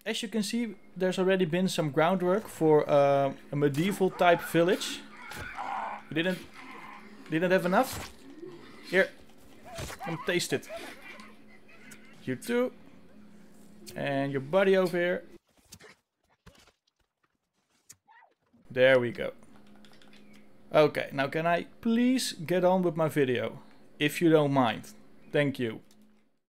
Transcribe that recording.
as you can see, there's already been some groundwork for a medieval type village. You didn't have enough? Here, come taste it. You too. And your buddy over here. There we go. Okay, now can I please get on with my video? If you don't mind. Thank you.